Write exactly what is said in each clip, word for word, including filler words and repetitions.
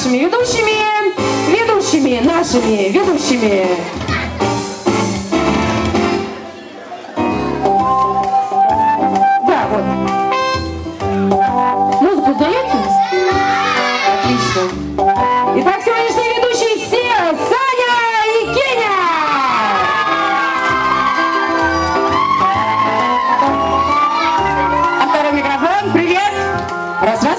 нашими ведущими, ведущими, нашими ведущими. Да, вот. Музыку сдаете? Отлично. Итак, сегодняшние ведущие все Саня и Кеня. А второй микрофон. Привет. Раз-раз.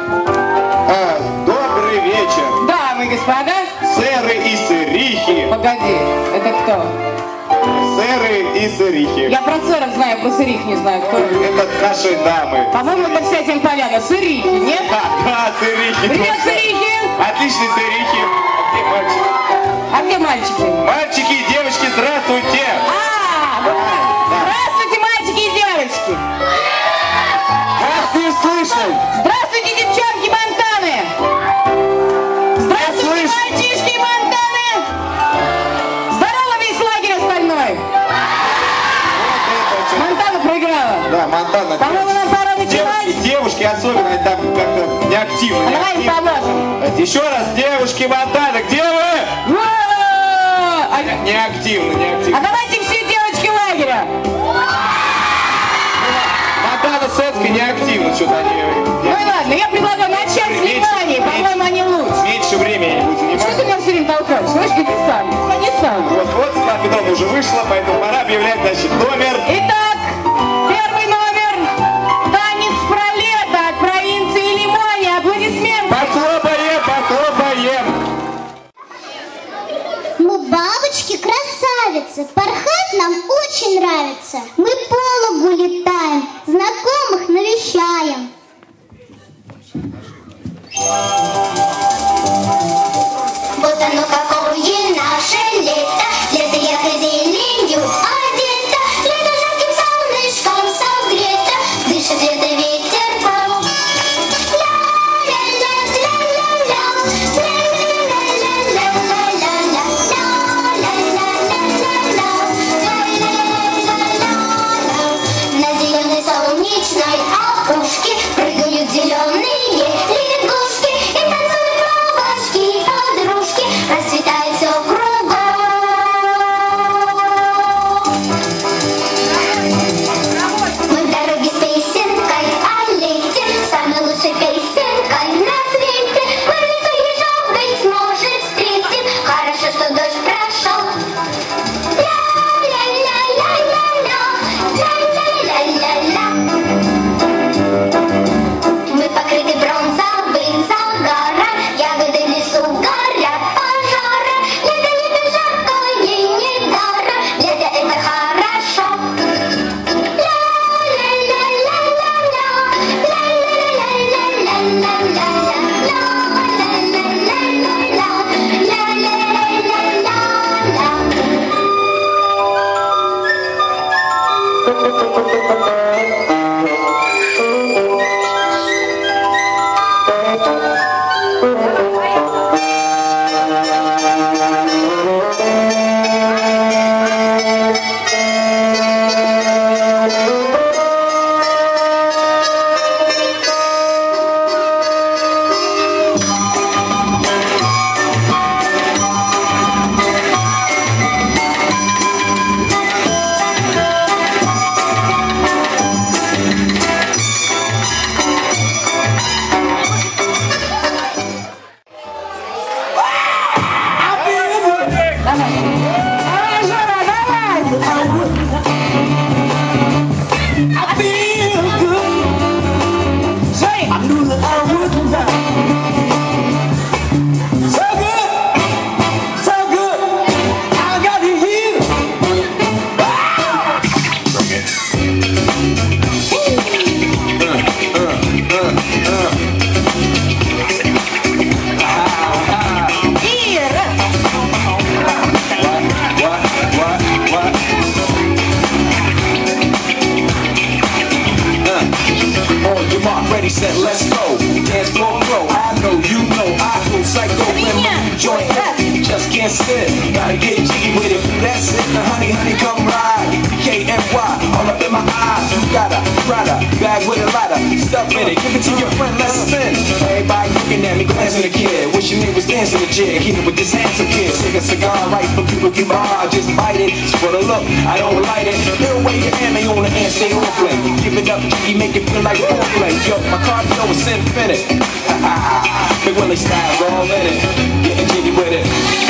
Добрый вечер. Дамы и господа. Сэры и сырихи. Погоди, это кто? Сэры и сырихи. Я про сыров знаю, про сырих не знаю, кто. Это наши дамы. По-моему, это вся тем поляна. Сырихи, нет? Да, да, сырихи. Привет, сырихи! Отличные сырихи. А где мальчики? А где мальчики? Мальчики и девочки, здравствуйте. А, вот так. Здравствуйте, мальчики и девочки! Вас не слышно. Здравствуйте, девчонки Монтаны! Здравствуйте, мальчишки Монтаны! Здорово, весь лагерь остальной! Монтана проиграла. Да, Монтана. По-моему, нам пора начинать. Девушки, девушки особенно они там как-то неактивны. А давай им поможем. Еще раз, девушки Монтана, где вы? А, Неактивны, неактивны. а давайте все девочки лагеря! Монтана Сетка неактивна, что-то они... Ну и ладно, я предлагаю начать с внимания, по-моему, они лучше. Меньше времени будет занимать. Что ты меня все время толкаешь? Слышь, иди сам. Иди сам. Вот, вот, Светлана Петровна уже вышла, поэтому пора объявлять, значит, номер. Итак, первый номер. Танец про лето от провинции Лимония. Аплодисменты. Похлопаем, похлопаем. Мы бабочки-красавицы, порхать нам очень нравится. Мы по лугу летаем, знакомых навещаем. Вот оно какое наше лето, лето ярко зеленью одето, лето жарким солнышком согрето, дышит лето ветерком. На зеленой солнечной опушке прыгают зеленые лягушки и танцуют бабочки, подружки, расцветает все кругом. Мы в дороге с песенкой о лете, самой лучшей песенкой на свете. Крыльцо ежом, быть может, встретим, хорошо, что дождь прошел. Мы покрыты бронзовым загаром, ягоды в лесу горят пожары. Лето, лето жаркое недаром, лето это хорошо. Ready, set, let's go. Dance floor flow. I know, you know, I go psycho when my joint heavy. Just can't sit. Gotta get jiggy with it. That's it. Now, honey, honey, come ride. K N Y all up in my eyes. You gotta Prada, bag with a lighter, stuff in it, give it to your friend, let's spin. Everybody looking at me, glancing a kid, wishing they was dancing a jig, here with this handsome kid. Take a cigar, right for people get by, I just bite it. It's for the look, I don't light it. Throw away your hand, they on the hand, stay on play. Give it up, Jiggy, make it feel like foreplay. Yo, my cardio is infinite. Big Willie style's all in it. Getting jiggy with it.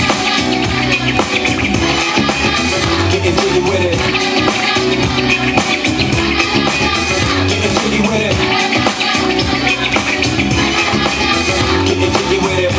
Getting jiggy with it. Getting jiggy with it. Getting jiggy with it.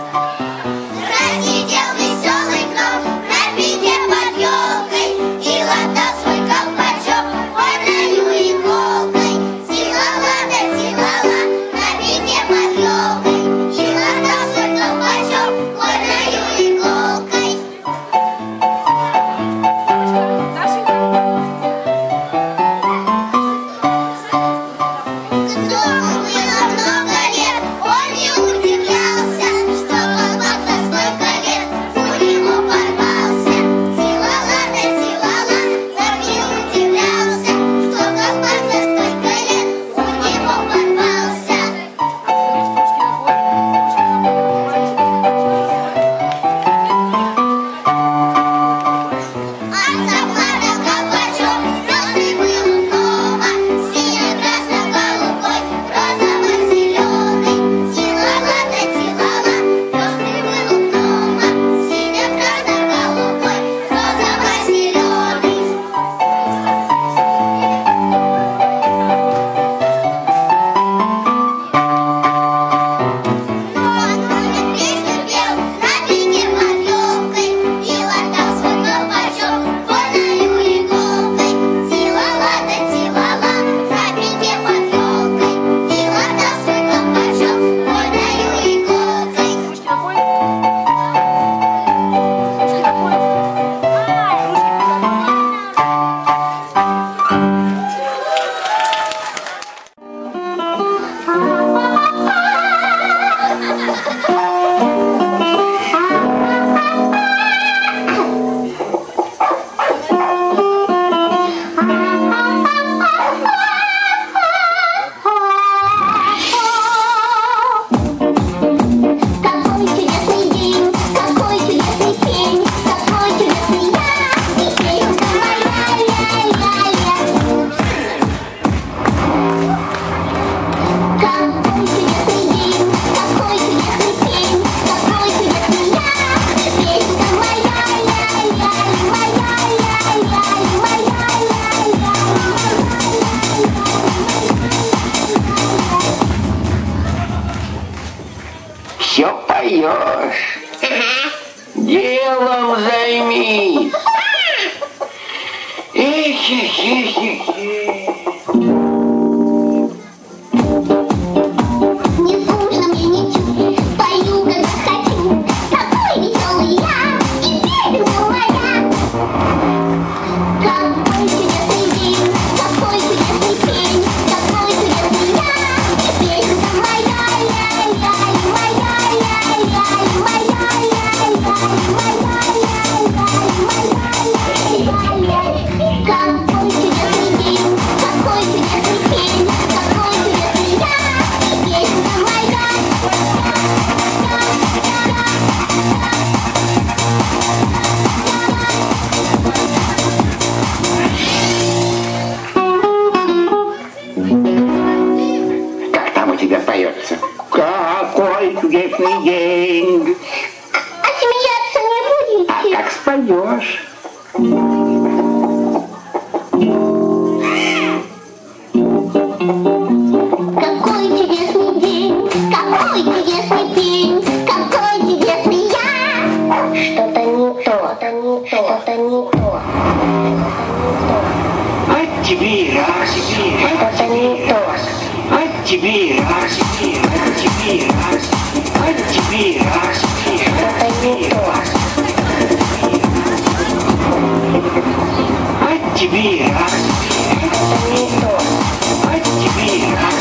Просидел веселый гном на пике под елкой и поешь? Делом займись. Эх, эх, эх, эх, эх. Не скучно мне ничуть, пою, когда хочу. Такой веселый я, и песенка моя. Какой чудесный день, какой чудесный день, какой чудесный я, и песенка моя, ля-ля-ля, моя, ля-ля-ля, моя, ля-ля-ля, моя, ля-ля-ля, какой чудесный день, какой чудесный день, какой чудесный я, и песенка моя. Как там у тебя поется? Какой чудесный день. А смеяться не А будете? как споешь? Какой чудесный день, какой чудесный день, какой чудесный я. Что-то не то, что-то не то, что-то не то. От тебе раз, Что-то не то. от тебе раз, от тебе раз, от тебе раз, Что-то не то. от тебе раз, Что-то не то. от тебе раз,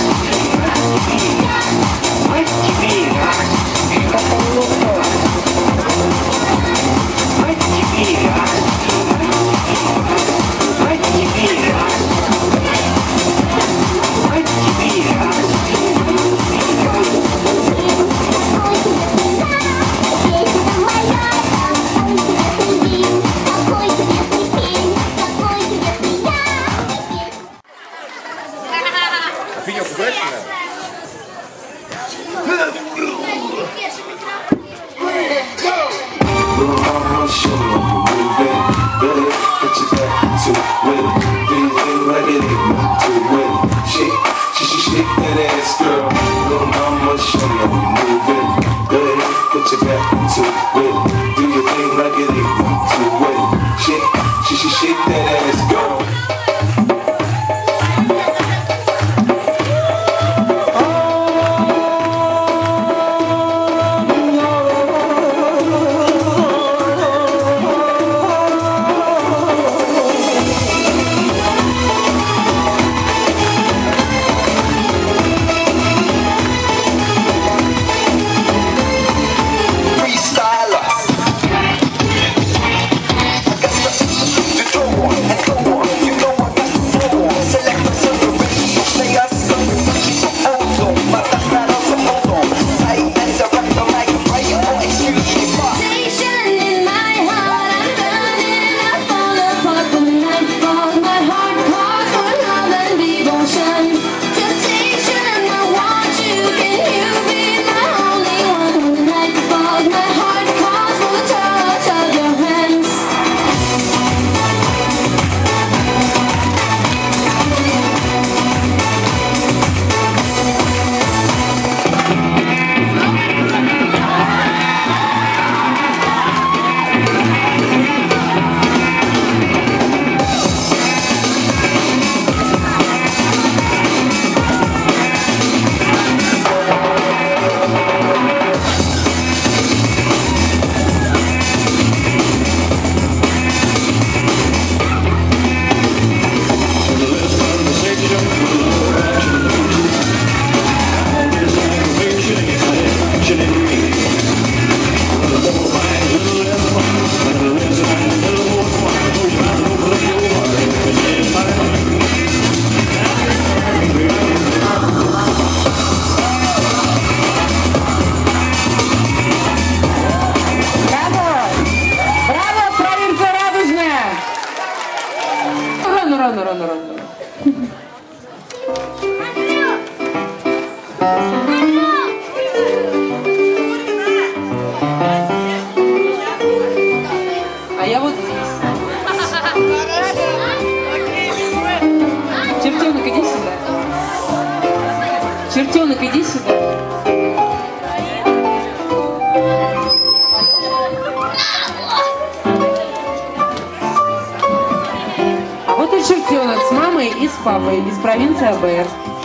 от тебе раз, Что-то не то. от тебе раз, от тебе раз, от тебе раз. Песенка моя. Какой чудесный день, какой чудесный день, какой чудесный я. Видео удачно? Little mama, show me how you move it. Really put your back into it. Do your thing like it ain't nothing to it. Shake, shake, shake, shake that ass, girl. Little mama, show me how you move it. Really put your back into it. Do your thing like it ain't nothing to it. Shake, shake, shake, shake that ass, girl. рано, рано, рано. А я вот здесь. Чертенок, иди сюда. Чертенок, иди сюда. чертенок с мамой и с папой из провинции АБР.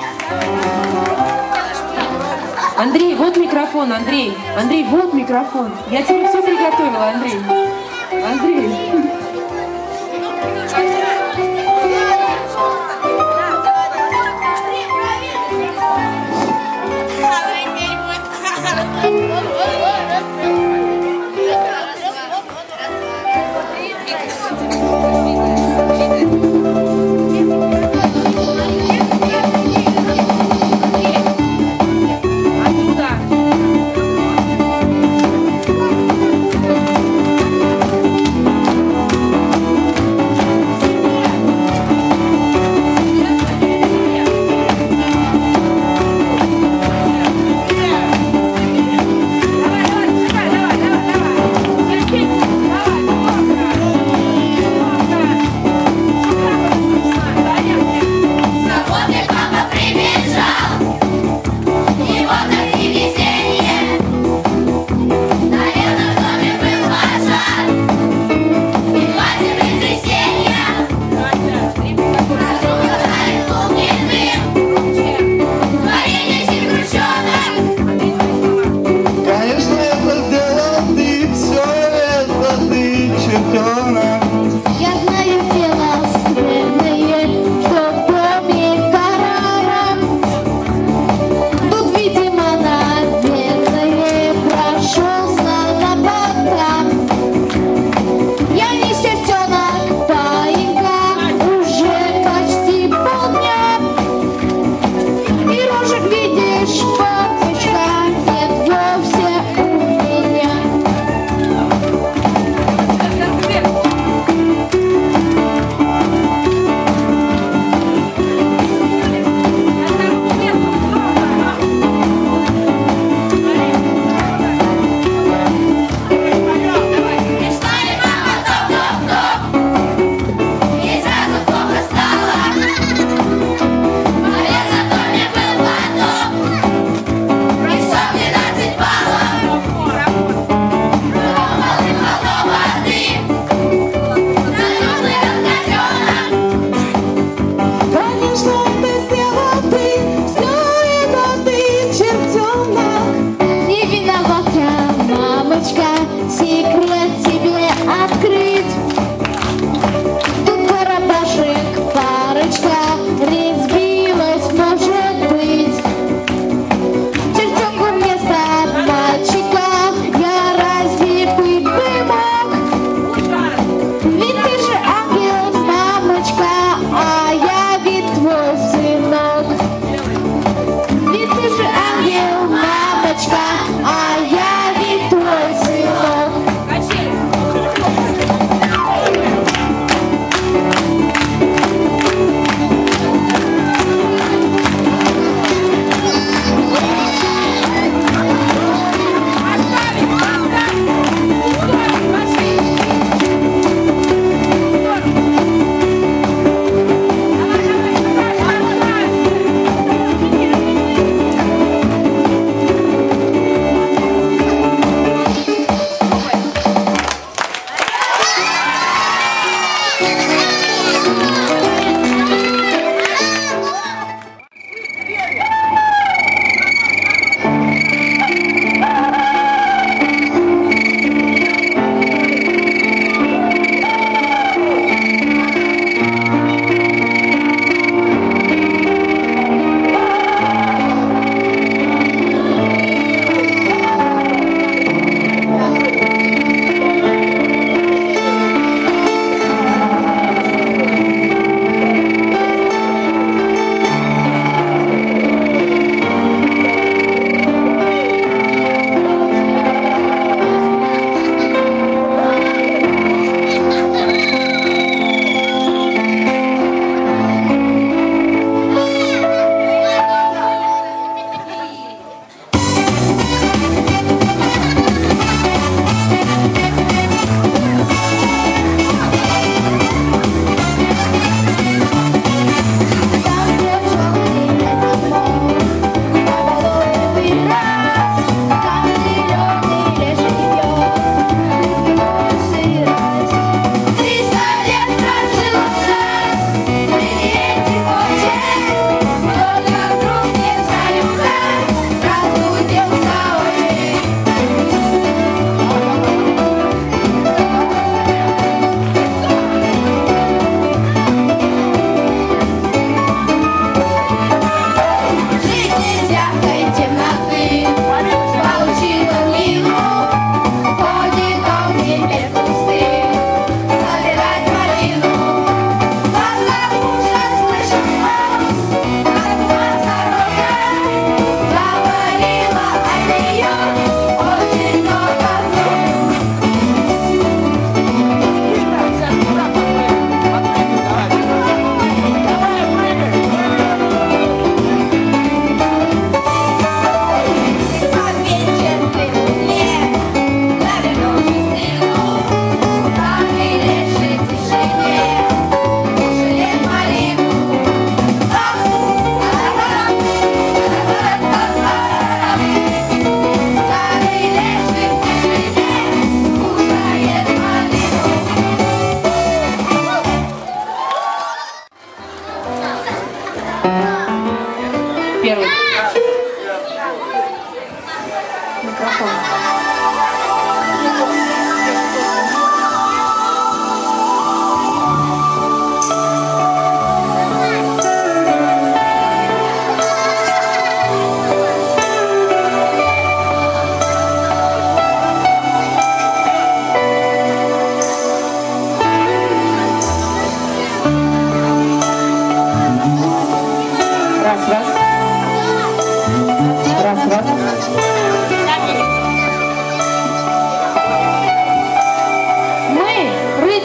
Андрей, вот микрофон, Андрей. Андрей, вот микрофон. Я тебе все приготовила, Андрей. Андрей.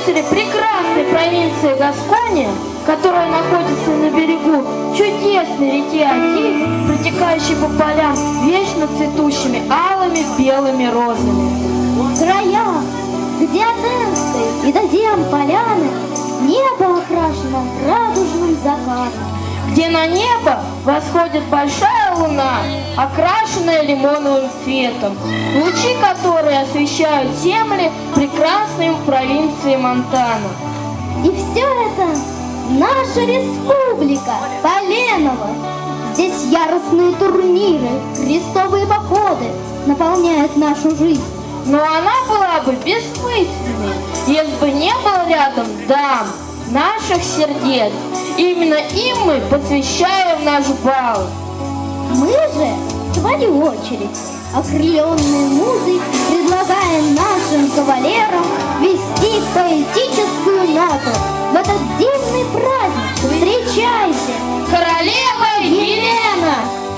жители прекрасной провинции Гаскония, которая находится на берегу чудесной реки Оки, протекающей по полям вечно цветущими алыми белыми розами. В краях, где от Энской и до зем поляны, небо окрашено радужным закатом. Где на небо восходит большая луна, окрашенная лимоновым цветом, лучи которой освещают земли прекрасной провинции Монтана. И все это наша республика, Поленово. Здесь яростные турниры, крестовые походы наполняют нашу жизнь. Но она была бы бессмысленной, если бы не было рядом дам, наших сердец. Именно им мы посвящаем наш бал. Мы же, в свою очередь, окрыленные музой, предлагаем нашим кавалерам вести поэтическую ноту. В этот дивный праздник встречайте, Королева Елена!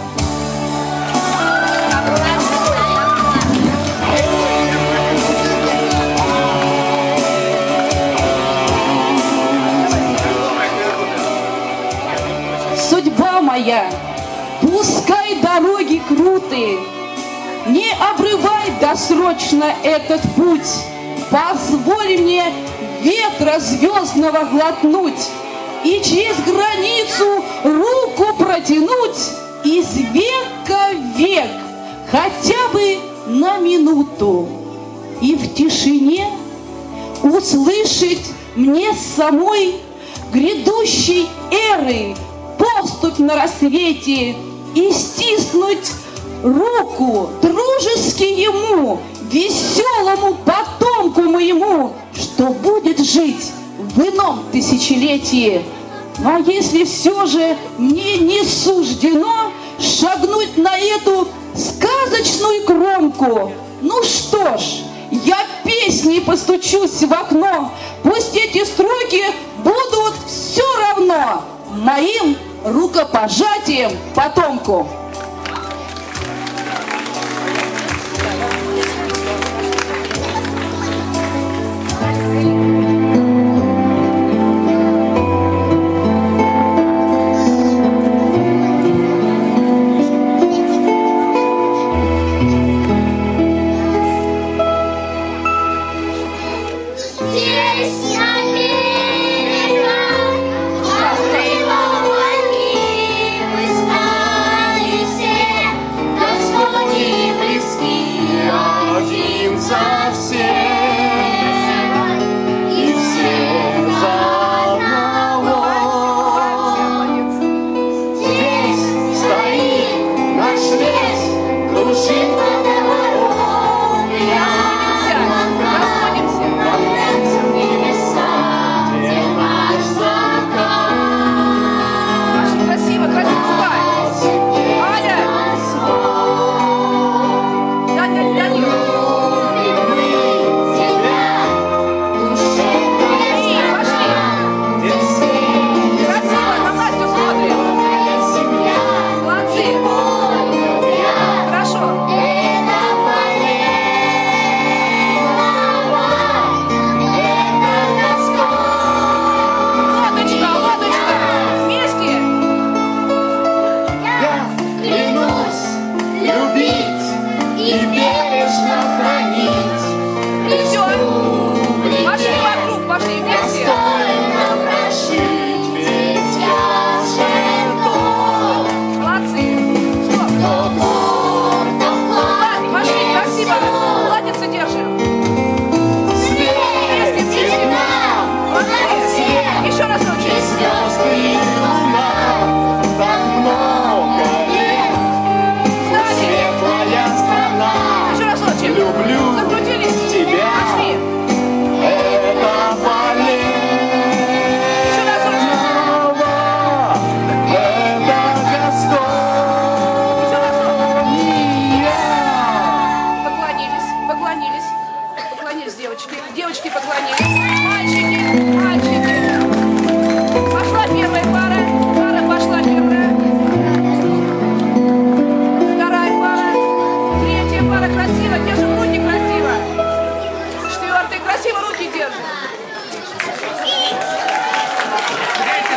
Судьба моя, пускай дороги крутые, не обрывай досрочно этот путь. Позволь мне ветра звездного глотнуть и через границу руку протянуть из века в век, хотя бы на минуту. И в тишине услышать мне самой грядущей эры поступь на рассвете и стиснуть руку дружески ему, веселому потомку моему, что будет жить в ином тысячелетии. А если все же мне не суждено шагнуть на эту сказочную кромку, ну что ж, я песней постучусь в окно, пусть эти строки будут все равно моим рукопожатием потомку. Здесь Америка, открыла огни, мы стали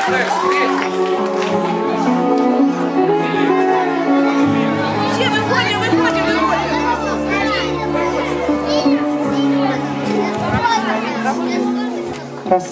Все, выходим, выходим, выходим. Раз.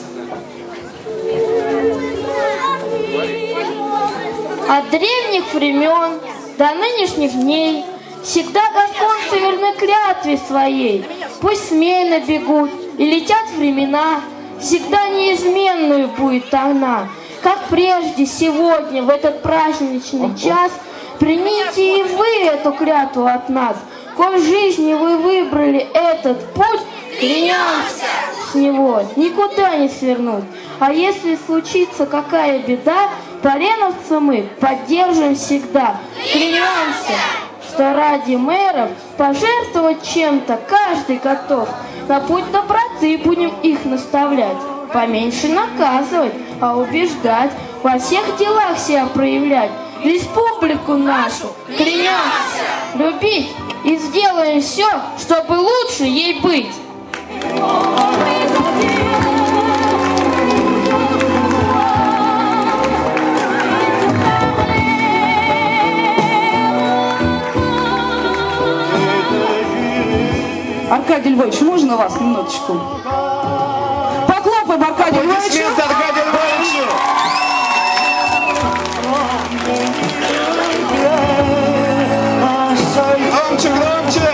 От древних времен до нынешних дней всегда гасконцы верны клятве своей. Пусть смело бегут и летят времена, всегда неизменную будет она. Как прежде сегодня в этот праздничный час примите и вы эту клятву от нас. Коль в жизни вы выбрали этот путь, клянемся с него никуда не свернуть. А если случится какая беда, поленовцы мы поддержим всегда. Клянемся, что ради мэров пожертвовать чем-то каждый готов. На путь доброты будем их наставлять, поменьше наказывать, а убеждать, во всех делах себя проявлять. Республику нашу клянемся любить и сделаем все, чтобы лучше ей быть. Аркадий Львович, можно вас минуточку? Похлопаем Аркадию Львовичу. Аплодисменты Аркадию Львовичу. Громче, громче.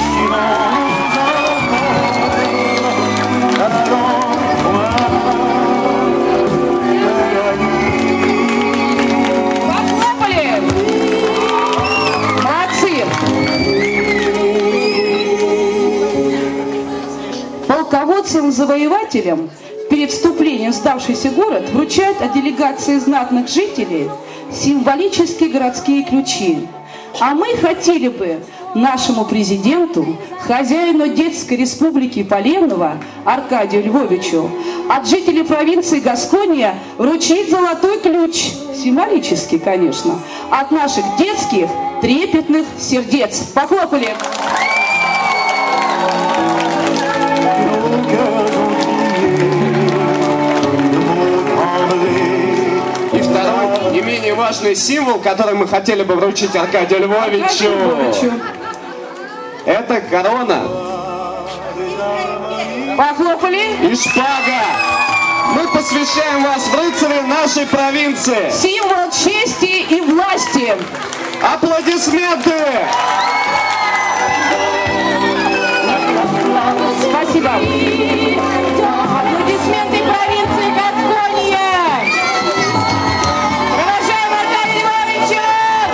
Похлопали. Молодцы. Полководцам-завоевателям перед вступлением в сдавшийся город вручают от делегации знатных жителей символические городские ключи. А мы хотели бы нашему президенту, хозяину Детской Республики Поленово Аркадию Львовичу от жителей провинции Гасконья вручить золотой ключ, символический, конечно, от наших детских трепетных сердец. Похлопали! И второй, не менее важный символ, который мы хотели бы вручить Аркадию Львовичу. Аркадию Львовичу. Это корона Похлопали! и шпага. Мы посвящаем вас в рыцари нашей провинции. Символ чести и власти. Аплодисменты! Спасибо. Аплодисменты провинции Гасконья. Продолжаем Аркадию Львовичу.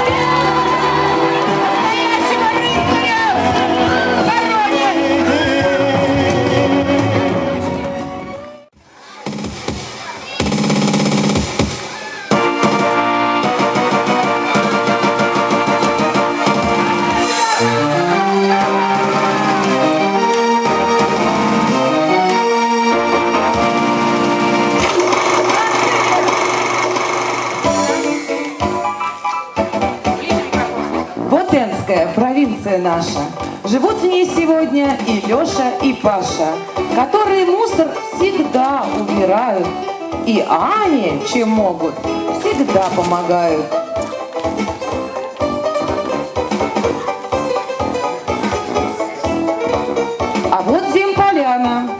Настоящего рыцаря в короне. Провинция наша. Живут в ней сегодня и Леша, и Паша, которые мусор всегда убирают. И Ане, чем могут, всегда помогают. А вот Земполяна,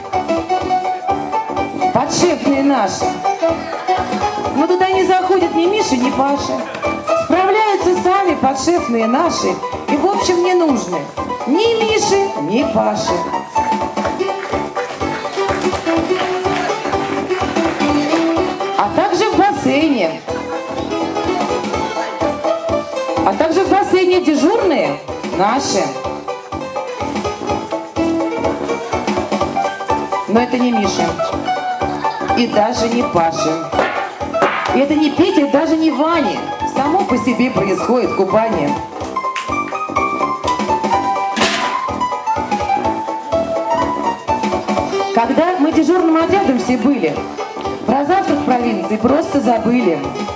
подшефные наши. Но туда не заходят ни Миша, ни Паша. Справляются сами подшефные наши. И в общем не нужны ни Миши, ни Паши. А также в бассейне. А также в бассейне дежурные наши. Но это не Миша. И даже не Паша. И это не Петя, и даже не Ваня. Само по себе происходит купание. Когда мы дежурным отрядом все были, про завтрак в провинции просто забыли.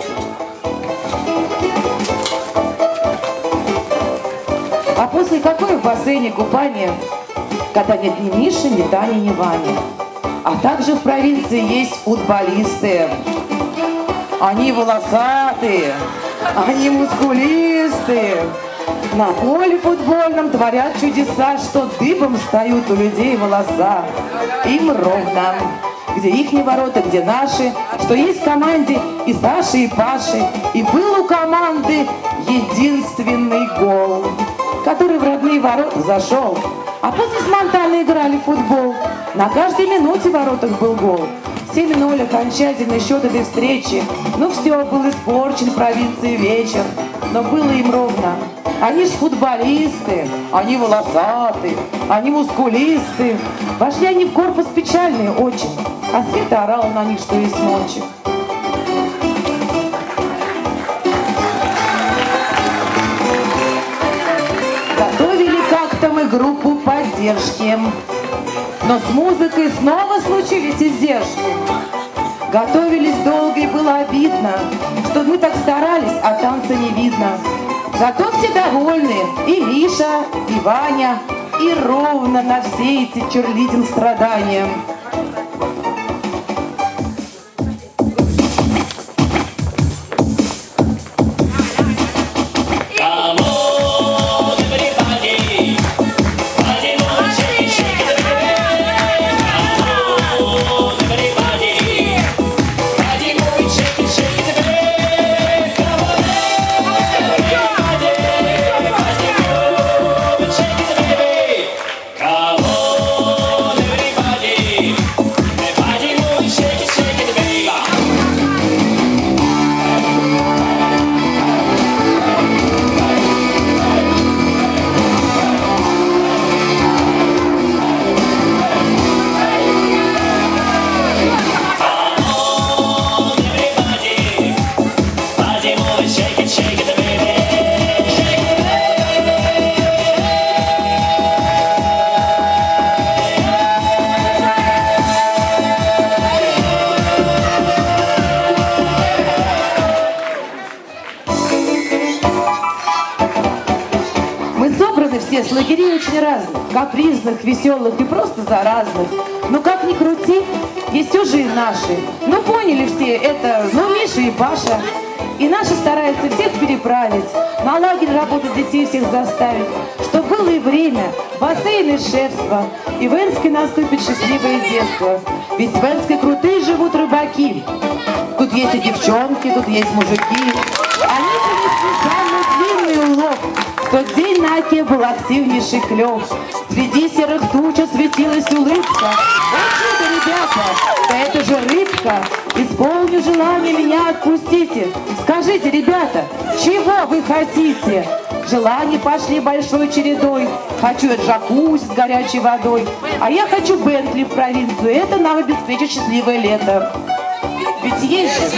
А после какое в бассейне купание, когда нет ни Миши, ни Тани, ни Вани. А также в провинции есть футболисты. Они волосатые, они мускулистые. На поле футбольном творят чудеса, что дыбом встают у людей волоса. Им ровно, где ихние ворота, где наши, что есть в команде и Саши, и Паши. И был у команды единственный гол, который в родные ворота зашел. А после с Монтаной играли в футбол. На каждой минуте в воротах был гол. семь ноль окончательный счет этой встречи. Ну все, был испорчен в провинции вечер. Но было им ровно. Они ж футболисты, они волосатые, они мускулисты. Вошли они в корпус печальные очень, а Света орала на них, что есть мочи. Готовили как-то мы группу поддержки, но с музыкой снова случились издержки. Готовились долго и было обидно, что мы так старались, а танца не видно. Зато все довольны, и Миша, и Ваня, и ровно на все эти черлидинг страдания. С лагерей очень разных, капризных, веселых и просто заразных. Но как ни крути, есть уже и наши. Ну поняли все, это ну Миша и Паша. И наши стараются всех переправить, на лагерь работать детей всех заставить, чтоб было и время, бассейн и шефство, и в Энске наступит счастливое детство. Ведь в Энске крутые живут рыбаки. Тут есть и девчонки, тут есть мужики. Они принесли самый длинный улов. В тот день на оке был активнейший клев. Среди серых туч осветилась улыбка. О чудо, ребята, да это же рыбка. Исполню желание, меня отпустите. Скажите, ребята, чего вы хотите? Желания пошли большой чередой. Хочу я джакузи с горячей водой. А я хочу Бентли в провинцию. Это нам обеспечит счастливое лето. Ведь есть же...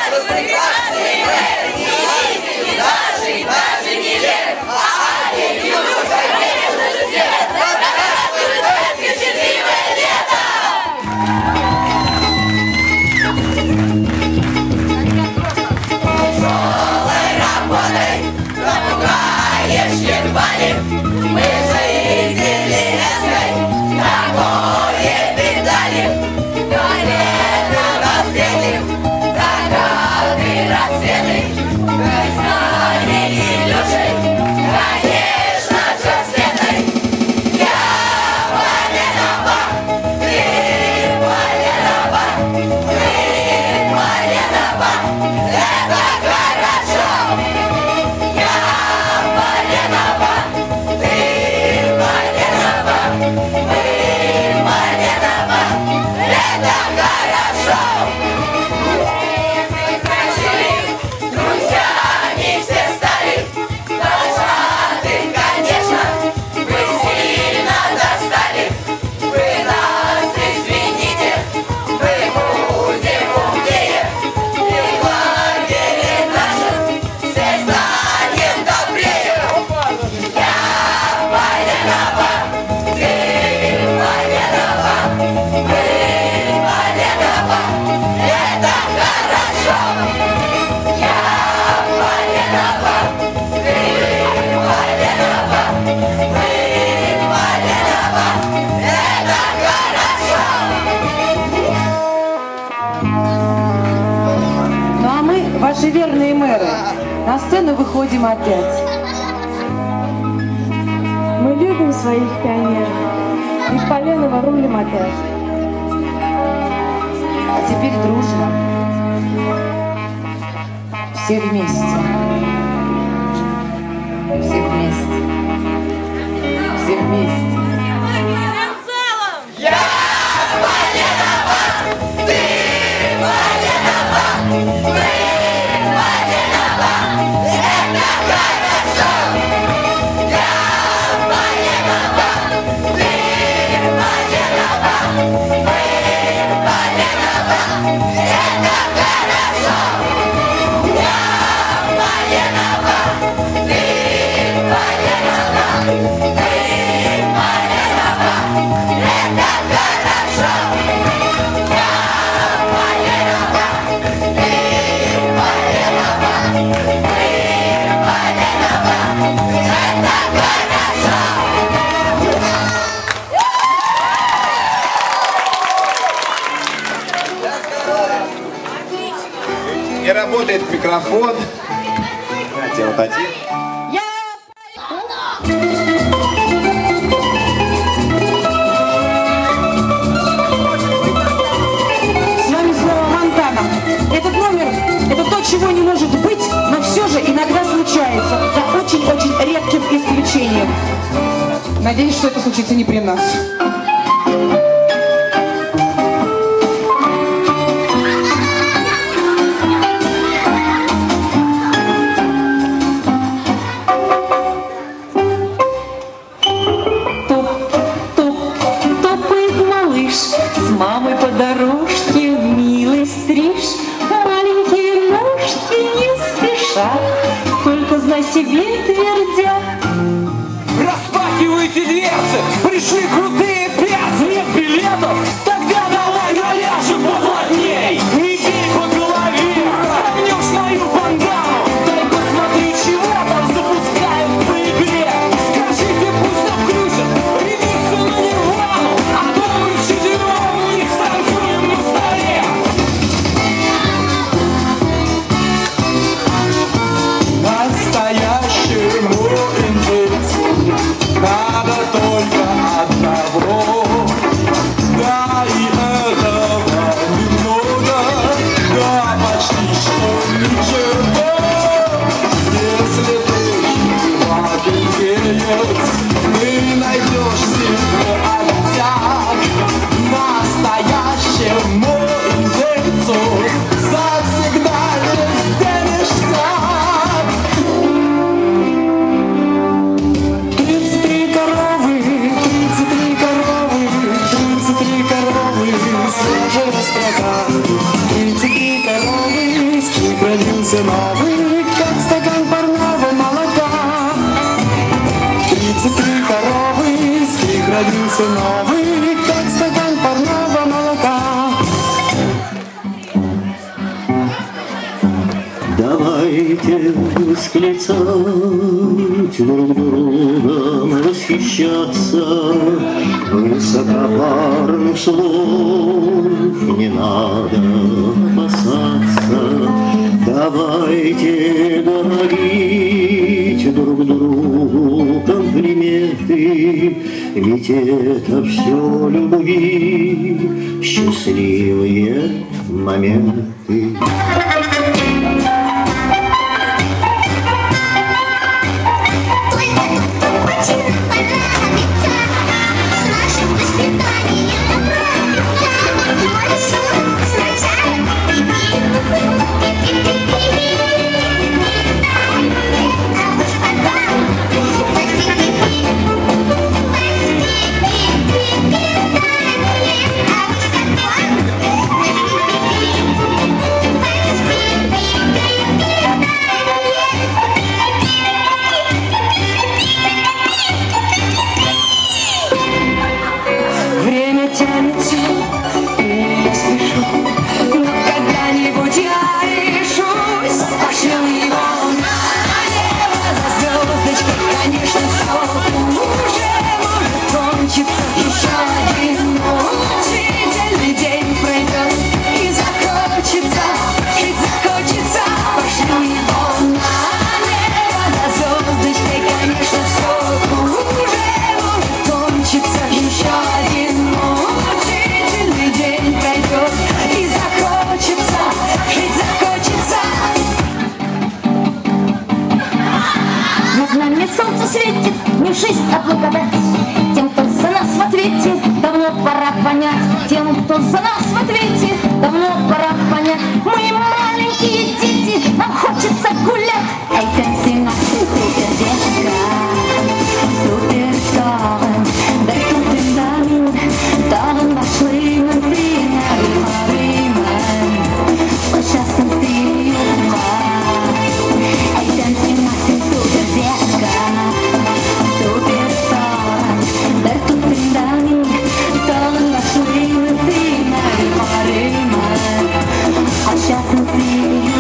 Мы заедили эской, такое видали, то лето рассветы, закаты рассветы, мы с нами Илюшей, конечно же Светой. Я Поленова, ты Поленова, ты Поленова, это хорошо. Я Поленова. Yeah! наши верные мэры. На сцену выходим опять. Мы любим своих пионеров, и в Поленово рулим опять. А теперь дружно. Все вместе. Все вместе. Все вместе. Я Поленово, ты Поленово, мы Поленово, это хорошо. Я Поленово, ты Поленово, мы Поленово, это хорошо. Я Поленово, ты Поленово, мы Поленово, это хорошо. Я Поленово, ты Поленово, мы Поленово, это хорошо. Не работает микрофон. Знаете, вот один. С вами снова Монтана. Этот номер — это то, чего не может быть, но все же иногда случается, за очень-очень редким исключением. Надеюсь, что это случится не при нас. Топает малыш с мамой по дорожке, милый стриж. Маленькие ножки не спешат, только знай себе твердят. Распахивайте дверцы, пришли крутые пятцы. Нет билетов, тогда давай наляжем поплотней. Не бей по голове, промнешь мою бандану. Дай посмотри, чего там запускают по игре. Скажите, пусть нам включат ремиксы на Нирвану, а то мы вчетвером у них танцуем на столе. Настоящему индейцу надо только одного. Да и этого немного, да почти что ничего. Если ты молодец, ты найдешь себе оттяг. Настоящему индейцу завсегда не сделаешься. Тридцать три коровы, тридцать три коровы, тридцать три коровы, сложилась строка. Тридцать три коровы, стих родился новый, как стакан парного молока. Тридцать три коровы, стих родился новый, как стакан парного молока. Давайте восклицать, друг другом восхищаться, высокопарных слов не надо опасаться. Давайте говорить друг другу комплименты, ведь это все любви, счастливые моменты. Thank you. жизнь облагодать. Тем, кто за нас в ответе, давно пора понять. Тем, кто за нас в ответе, давно пора понять. Мы маленькие дети, нам хочется гулять. Эй, танцы, наши супер девушка, супер сталин, да тут и дамин, давно вошли мы с Риной Мариной. Вот сейчас мы с ней эй, танцы, наши супер девушка, супер сталин, да тут и дамин, давно вошли мы с Риной Мариной. А сейчас мы с ней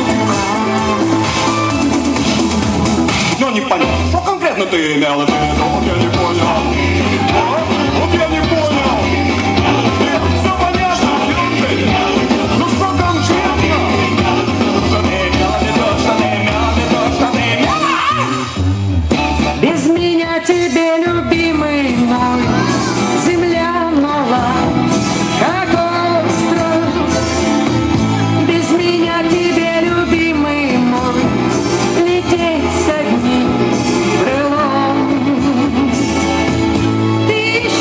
Ну непонятно, что конкретно ты имела в виду? Вот я не понял. А? Вот я не понял. Нет, все понятно, Юрий. Ну что конкретно? Что ты имела в виду, что ты имела в виду, что ты имела? Без меня тебе, любимый мой, земля нова, как остров. Без меня тебе, любимый мой, лететь с одним крылом. Ты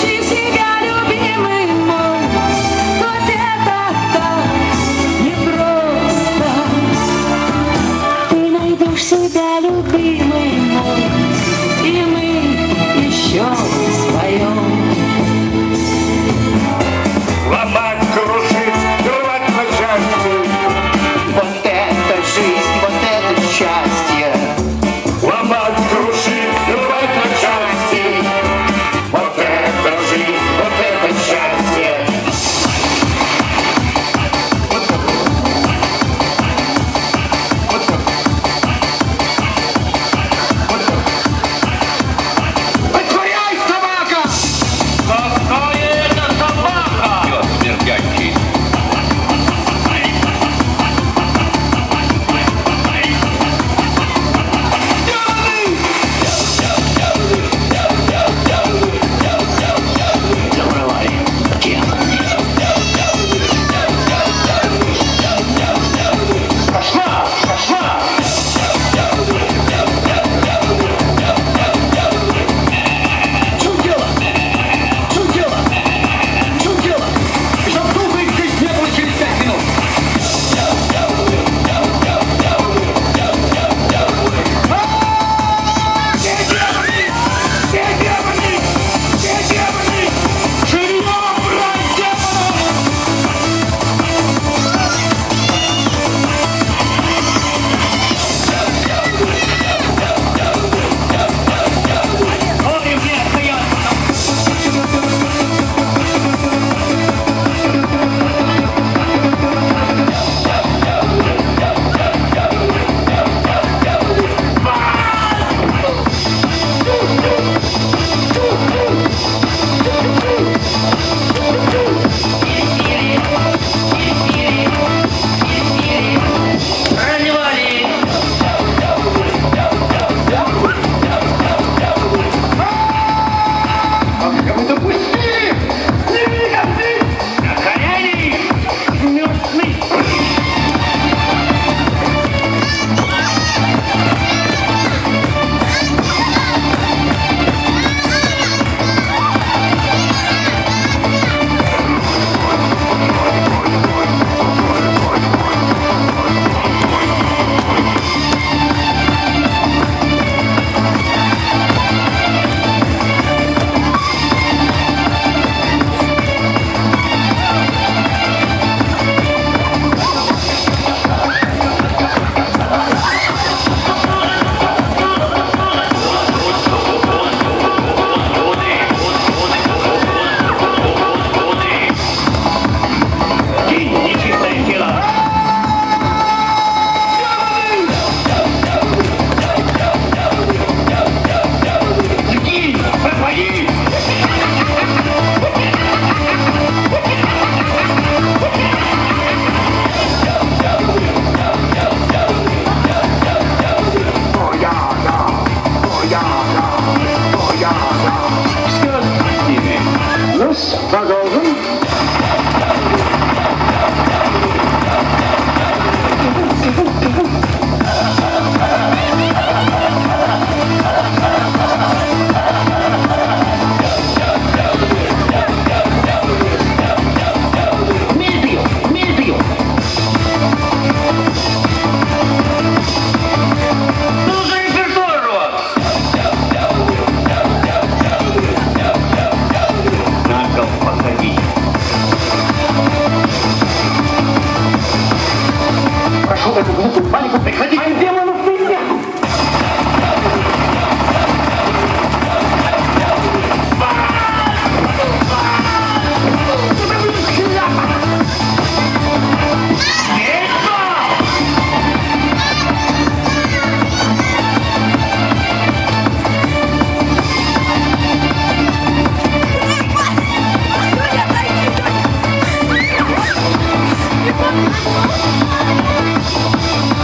эту глупую панику, прекратите! Ай, демонов нельзя! Thank you.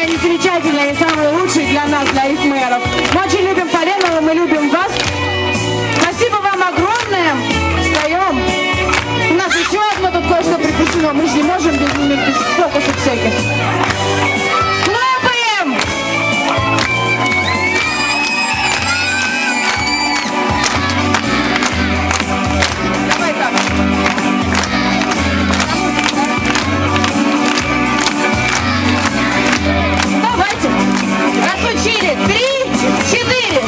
они замечательные и самые лучшие для нас, для их мэров. Мы очень любим Поленова, мы любим вас. Спасибо вам огромное. Встаем. У нас еще одно тут кое-что припасено. Мы же не можем без, без фокусов всяких. Хлопаем! Давай так. Давайте. Разучили. Три, четыре.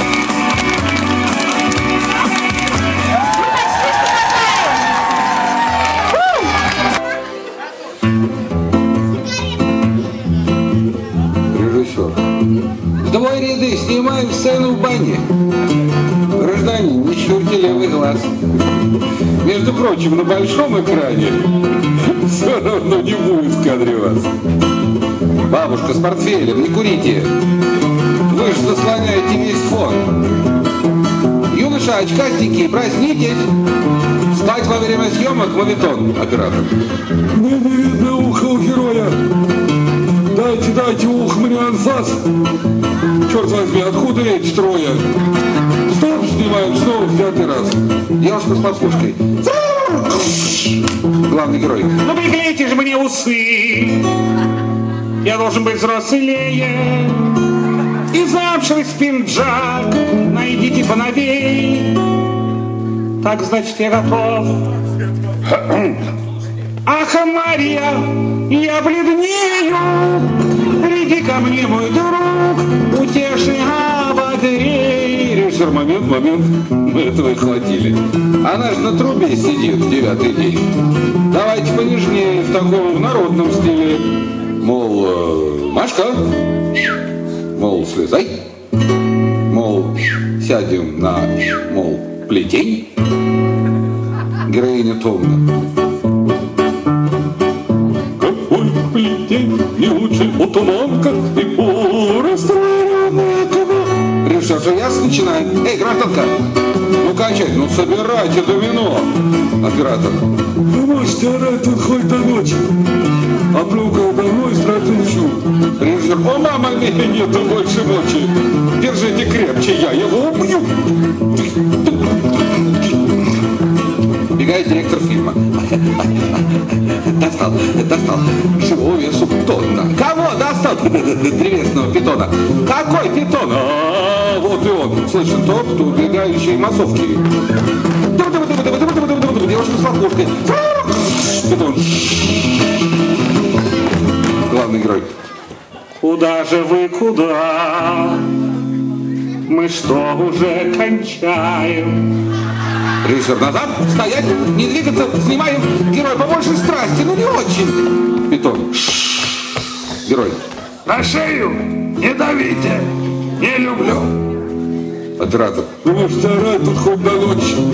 Вдвое ряды, снимаем сцену в бане. Гражданин, не чурьте левый глаз. Между прочим, на большом экране все равно не будет в кадре вас. Бабушка с портфелем, не курите. Вы же заслоняете весь фон. Юноша, очкастики, проснитесь. Встать во время съемок, моветон, оператор. Мне не видно ухо у героя. Дайте, дайте ухо мне ансас. Черт возьми, откуда эти трое? Стоп, снимаем снова в пятый раз. Девушка с подпушкой. Главный герой. Ну приклейте же мне усы. Я должен быть взрослее. И замшевый спинджак найдите поновей. Так, значит, я готов. Ах, Мария, я бледнею. Приди ко мне, мой друг, утешный ободрей. Режиссер, момент, момент, мы этого и хватили. Она же на трубе сидит девятый день. Давайте понежнее, в таком в народном стиле. Мол, э, Машка, мол, слезай. Мол, сядем на, мол, плетень. Героиня томна. Какой плетень не лучше у туманка и у расстроенного. Режиссер, все ясно, начинаем. Эй, гражданка, ну кончай, ну собирайте домино. Оператор. Вы можете орать тут хоть до ночи. А плюкаю домой, стратучу. Режиссер, о, мама, меня нету больше ночи. Держите крепче, я его убью. Бегает директор фильма. Достал, достал. Живого весу тонна. Кого достал? Древесного питона. Какой питон? А, вот и он. Слышен топот убегающей массовки. Девушка с лохушкой. Питон. Главный герой. Куда же вы, куда? Мы что, уже кончаем? Режиссер, назад, стоять, не двигаться, снимаем. Герой, побольше страсти, но не очень. Питон. Герой. На шею не давите, не люблю. Оператор. Вы можете орать тут хоть до ночи.